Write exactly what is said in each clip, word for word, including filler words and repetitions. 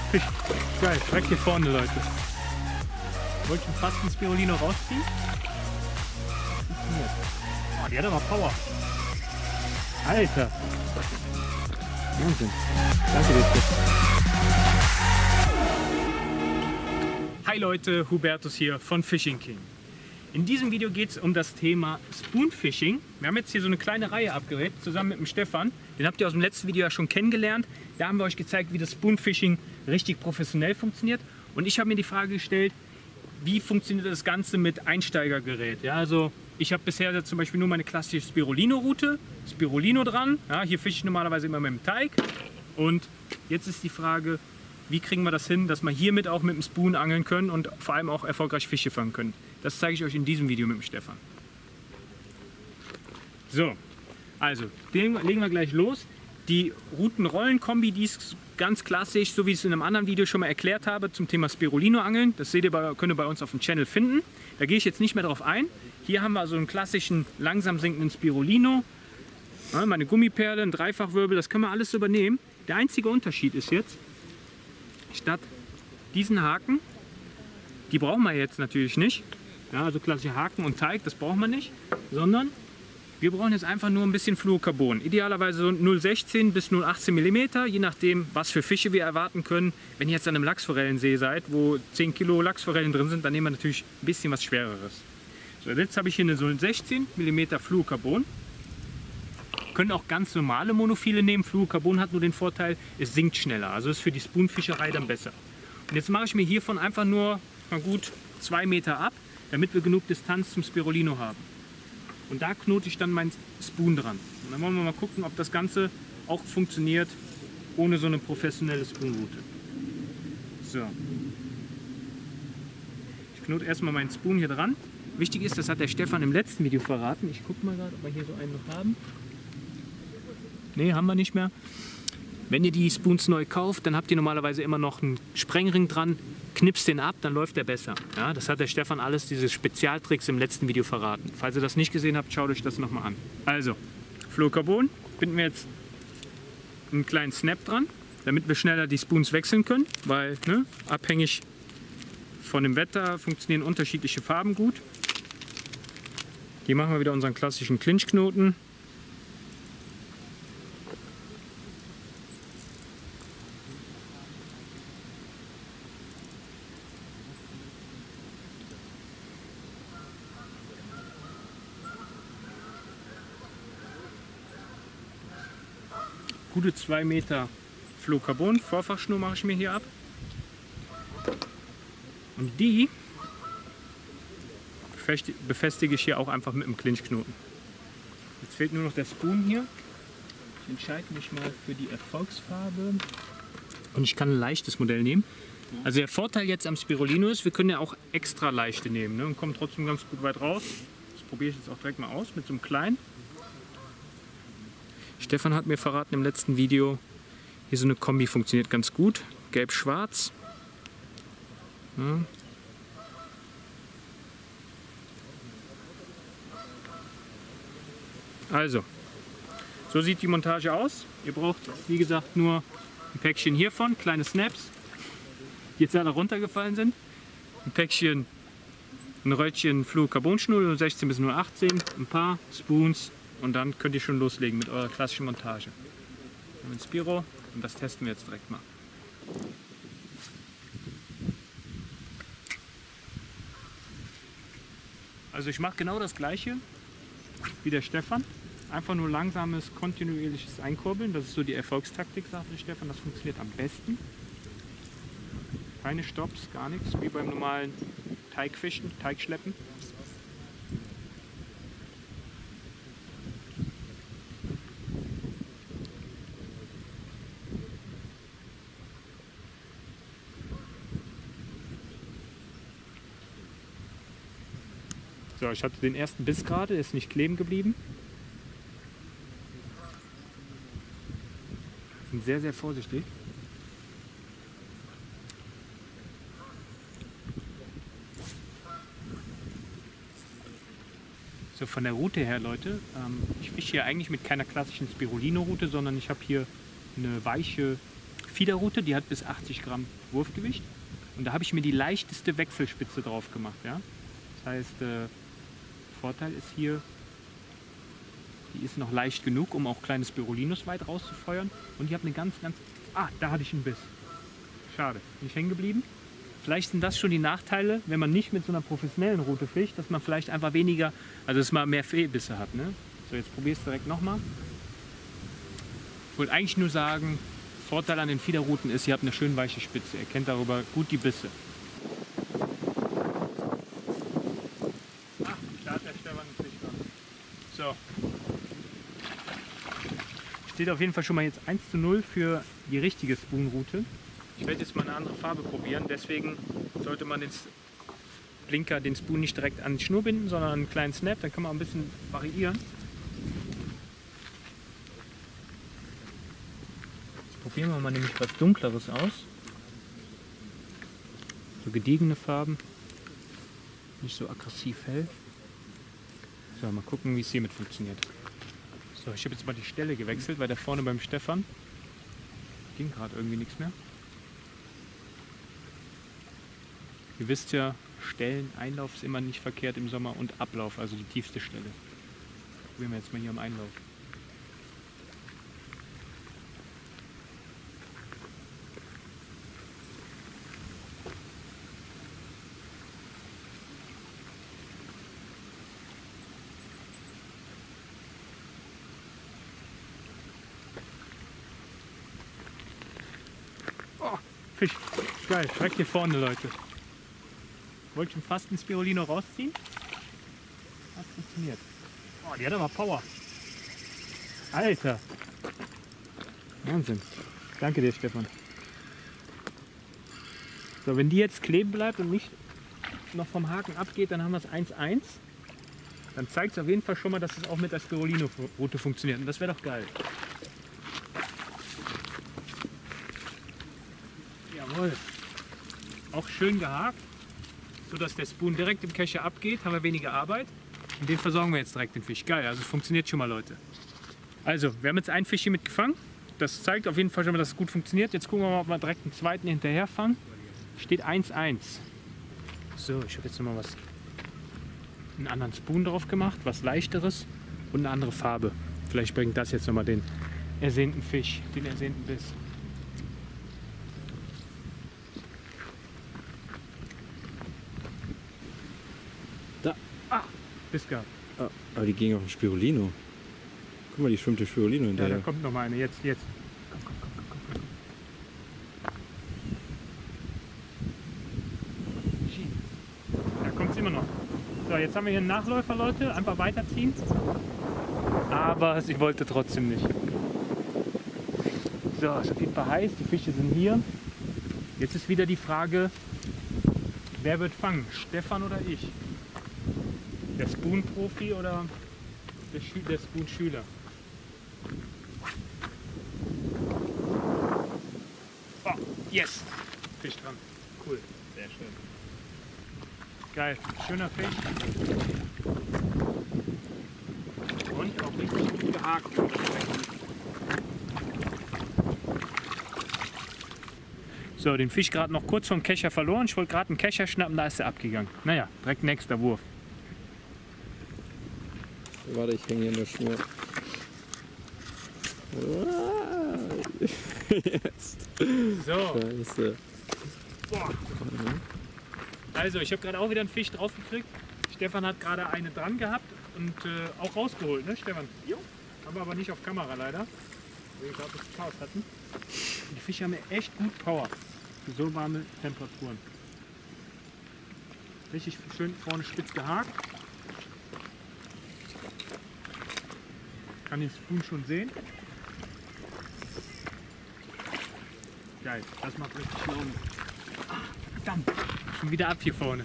Fisch. Geil, direkt hier vorne, Leute. Wollte schon fast ein Spirulino rausziehen. Oh, die hat aber Power. Alter. Wahnsinn. Danke dir. Hi Leute, Hubertus hier von Fishing King. In diesem Video geht es um das Thema Spoonfishing. Wir haben jetzt hier so eine kleine Reihe abgedreht, zusammen mit dem Stefan. Den habt ihr aus dem letzten Video ja schon kennengelernt. Da haben wir euch gezeigt, wie das Spoonfishing richtig professionell funktioniert. Und ich habe mir die Frage gestellt, wie funktioniert das Ganze mit Einsteigergerät? Ja, also ich habe bisher zum Beispiel nur meine klassische Spirulino-Route, Spirulino dran. Ja, hier fische ich normalerweise immer mit dem Teig. Und jetzt ist die Frage, wie kriegen wir das hin, dass wir hiermit auch mit dem Spoon angeln können und vor allem auch erfolgreich Fische fangen können. Das zeige ich euch in diesem Video mit dem Stefan. So, also legen wir gleich los. Die Routen-Rollen-Kombi, die ist ganz klassisch, so wie ich es in einem anderen Video schon mal erklärt habe zum Thema Spirulino-Angeln. Das seht ihr bei, könnt ihr bei uns auf dem Channel finden. Da gehe ich jetzt nicht mehr drauf ein. Hier haben wir also einen klassischen langsam sinkenden Spirulino. Ja, meine Gummiperle, ein Dreifachwirbel, das können wir alles übernehmen. Der einzige Unterschied ist jetzt, statt diesen Haken, die brauchen wir jetzt natürlich nicht, ja, also klassische Haken und Teig, das brauchen wir nicht, sondern wir brauchen jetzt einfach nur ein bisschen Fluorocarbon. Idealerweise so null Komma sechzehn bis null Komma achtzehn Millimeter, je nachdem, was für Fische wir erwarten können. Wenn ihr jetzt an einem Lachsforellensee seid, wo zehn Kilo Lachsforellen drin sind, dann nehmen wir natürlich ein bisschen was Schwereres. So, jetzt habe ich hier eine null Komma sechzehn Millimeter Fluorocarbon. Können auch ganz normale Monophile nehmen. Fluorocarbon hat nur den Vorteil, es sinkt schneller. Also ist für die Spoonfischerei dann besser. Und jetzt mache ich mir hiervon einfach nur mal gut zwei Meter ab, damit wir genug Distanz zum Spirulino haben. Und da knote ich dann meinen Spoon dran. Und dann wollen wir mal gucken, ob das Ganze auch funktioniert ohne so eine professionelle Spoonroute. So. Ich knote erstmal meinen Spoon hier dran. Wichtig ist, das hat der Stefan im letzten Video verraten. Ich gucke mal gerade, ob wir hier so einen noch haben. Ne, haben wir nicht mehr. Wenn ihr die Spoons neu kauft, dann habt ihr normalerweise immer noch einen Sprengring dran. Knipst den ab, dann läuft der besser. Ja, das hat der Stefan alles, diese Spezialtricks im letzten Video verraten. Falls ihr das nicht gesehen habt, schaut euch das nochmal an. Also, Fluorocarbon binden wir jetzt einen kleinen Snap dran, damit wir schneller die Spoons wechseln können, weil ne, abhängig von dem Wetter funktionieren unterschiedliche Farben gut. Hier machen wir wieder unseren klassischen Clinchknoten. Gute zwei Meter Fluorocarbon, Vorfachschnur mache ich mir hier ab. Und die befestige ich hier auch einfach mit dem Clinchknoten. Jetzt fehlt nur noch der Spoon hier. Ich entscheide mich mal für die Erfolgsfarbe. Und ich kann ein leichtes Modell nehmen. Also der Vorteil jetzt am Spirulino ist, wir können ja auch extra leichte nehmen, ne, und kommen trotzdem ganz gut weit raus. Das probiere ich jetzt auch direkt mal aus mit so einem kleinen. Stefan hat mir verraten im letzten Video, hier so eine Kombi funktioniert ganz gut. Gelb-Schwarz. Ja. Also, so sieht die Montage aus. Ihr braucht, wie gesagt, nur ein Päckchen hiervon, kleine Snaps, die jetzt alle runtergefallen sind. Ein Päckchen, ein Röllchen Fluorocarbonschnur, null Komma sechzehn bis null Komma achtzehn, ein paar Spoons und dann könnt ihr schon loslegen mit eurer klassischen Montage. Wir haben ein Spiro und das testen wir jetzt direkt mal. Also ich mache genau das gleiche wie der Stefan. Einfach nur langsames, kontinuierliches Einkurbeln. Das ist so die Erfolgstaktik, sagt der Stefan. Das funktioniert am besten. Keine Stops, gar nichts, wie beim normalen Teigfischen, Teigschleppen. So, ich hatte den ersten Biss gerade, ist nicht kleben geblieben. Sind sehr, sehr vorsichtig. So, von der Route her, Leute, ähm, ich fische hier eigentlich mit keiner klassischen Spirulino-Route, sondern ich habe hier eine weiche Fiederrute, die hat bis achtzig Gramm Wurfgewicht. Und da habe ich mir die leichteste Wechselspitze drauf gemacht. Ja? Das heißt, äh, Vorteil ist hier, die ist noch leicht genug, um auch kleine Spirulinus weit rauszufeuern. Und ich habe eine ganz, ganz... Ah, da hatte ich einen Biss. Schade, bin ich hängen geblieben. Vielleicht sind das schon die Nachteile, wenn man nicht mit so einer professionellen Rute fischt, dass man vielleicht einfach weniger, also dass man mehr Fehlbisse hat. Ne? So, jetzt probier es direkt nochmal. Ich wollte eigentlich nur sagen, Vorteil an den Fiederruten ist, ihr habt eine schön weiche Spitze. Ihr kennt darüber gut die Bisse. Ach, da hat der Stefan einen Fisch gemacht. So. Steht auf jeden Fall schon mal jetzt eins zu null für die richtige Spoon-Route. Ich werde jetzt mal eine andere Farbe probieren, deswegen sollte man den Blinker, den Spoon nicht direkt an die Schnur binden, sondern einen kleinen Snap, dann kann man ein bisschen variieren. Jetzt probieren wir mal nämlich was Dunkleres aus. So gediegene Farben, nicht so aggressiv hell. So, mal gucken, wie es hiermit funktioniert. So, ich habe jetzt mal die Stelle gewechselt, weil da vorne beim Stefan ging gerade irgendwie nichts mehr. Ihr wisst ja, Stellen, Einlauf ist immer nicht verkehrt im Sommer und Ablauf, also die tiefste Stelle. Probieren wir jetzt mal hier am Einlauf. Oh, Fisch. Geil, direkt hier vorne, Leute. Wollte schon fast ein Spirulino rausziehen. Hat funktioniert. Oh, die hat aber Power. Alter. Wahnsinn. Danke dir, Stefan. So, wenn die jetzt kleben bleibt und nicht noch vom Haken abgeht, dann haben wir es eins eins. Dann zeigt es auf jeden Fall schon mal, dass es auch mit der Spirulino-Route funktioniert. Und das wäre doch geil. Jawohl. Auch schön gehakt, sodass der Spoon direkt im Kescher abgeht, haben wir weniger Arbeit. Und den versorgen wir jetzt direkt den Fisch. Geil, also es funktioniert schon mal, Leute. Also, wir haben jetzt einen Fisch hier mitgefangen. Das zeigt auf jeden Fall schon mal, dass es gut funktioniert. Jetzt gucken wir mal, ob wir direkt einen zweiten hinterher fangen. Steht eins eins. So, ich habe jetzt noch mal was, einen anderen Spoon drauf gemacht, was leichteres und eine andere Farbe. Vielleicht bringt das jetzt noch mal den ersehnten Fisch, den ersehnten Biss. Da. Ah, Biss gehabt. Ah, aber die ging auf den Spirulino. Guck mal, die schwimmt der Spirulino Ja, hinterher. da kommt noch mal eine. Jetzt, jetzt. Komm, komm, komm, komm, komm, komm. Da kommt es immer noch. So, jetzt haben wir hier einen Nachläufer, Leute. Einfach weiterziehen. Aber sie wollte trotzdem nicht. So, es ist auf jeden Fall heiß. Die Fische sind hier. Jetzt ist wieder die Frage, wer wird fangen? Stefan oder ich? Der Spoon-Profi oder der, Schü der Spoon-Schüler? Oh, yes! Fisch dran. Cool. Sehr schön. Geil. Schöner Fisch. Und auch richtig gut gehakt. So, den Fisch gerade noch kurz vom Kescher verloren. Ich wollte gerade einen Kescher schnappen, da ist er abgegangen. Naja, direkt nächster Wurf. Warte, ich hänge hier in der Schnur. Jetzt. So. Scheiße. Boah. Also, ich habe gerade auch wieder einen Fisch drauf gekriegt. Stefan hat gerade eine dran gehabt und äh, auch rausgeholt, ne Stefan? Jo. Haben wir aber nicht auf Kamera leider. Wir gerade das Chaos hatten. Und die Fische haben ja echt gut Power für so warme Temperaturen. Richtig schön vorne spitz gehakt. Kann den Spoon schon sehen. Geil, das macht richtig Laune. Ah, verdammt, schon wieder ab hier vorne.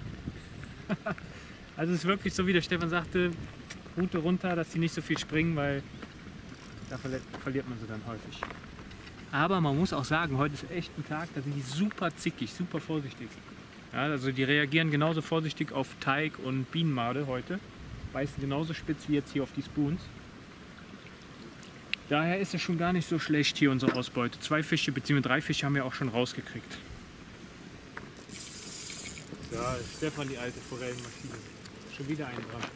Also es ist wirklich so, wie der Stefan sagte, Rute runter, dass die nicht so viel springen, weil da verliert man sie dann häufig. Aber man muss auch sagen, heute ist echt ein Tag, da sind die super zickig, super vorsichtig. Ja, also die reagieren genauso vorsichtig auf Teig und Bienenmade heute. Beißen genauso spitz wie jetzt hier auf die Spoons. Daher ist es schon gar nicht so schlecht hier unsere Ausbeute. Zwei Fische bzw. drei Fische haben wir auch schon rausgekriegt. Da ist Stefan, die alte Forellenmaschine. Schon wieder ein dran.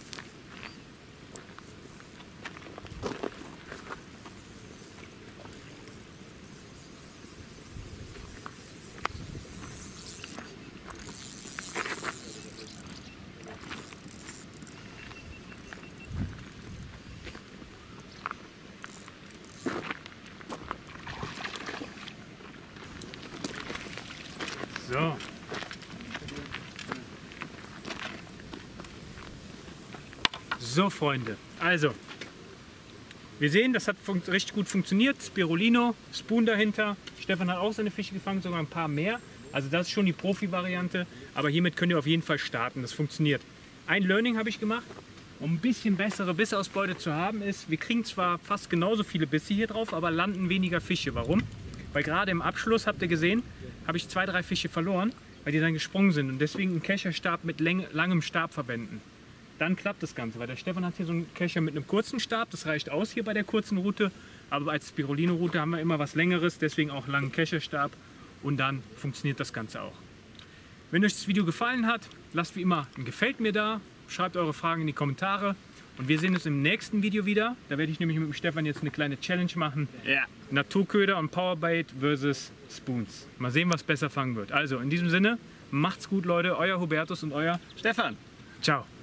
So. So, Freunde, also, wir sehen, das hat richtig gut funktioniert. Spirulino, Spoon dahinter. Stefan hat auch seine Fische gefangen, sogar ein paar mehr. Also das ist schon die Profi-Variante, aber hiermit könnt ihr auf jeden Fall starten, das funktioniert. Ein Learning habe ich gemacht, um ein bisschen bessere Bissausbeute zu haben, ist, wir kriegen zwar fast genauso viele Bisse hier drauf, aber landen weniger Fische. Warum? Weil gerade im Abschluss, habt ihr gesehen, habe ich zwei, drei Fische verloren, weil die dann gesprungen sind und deswegen einen Kescherstab mit langem Stab verwenden. Dann klappt das Ganze, weil der Stefan hat hier so einen Kescher mit einem kurzen Stab, das reicht aus hier bei der kurzen Route, aber als Spirulino-Route haben wir immer was Längeres, deswegen auch einen langen Kecherstab und dann funktioniert das Ganze auch. Wenn euch das Video gefallen hat, lasst wie immer ein Gefällt mir da, schreibt eure Fragen in die Kommentare und wir sehen uns im nächsten Video wieder. Da werde ich nämlich mit dem Stefan jetzt eine kleine Challenge machen. Ja. Naturköder und Powerbait versus Spoons. Mal sehen, was besser fangen wird. Also in diesem Sinne, macht's gut Leute, euer Hubertus und euer Stefan. Ciao.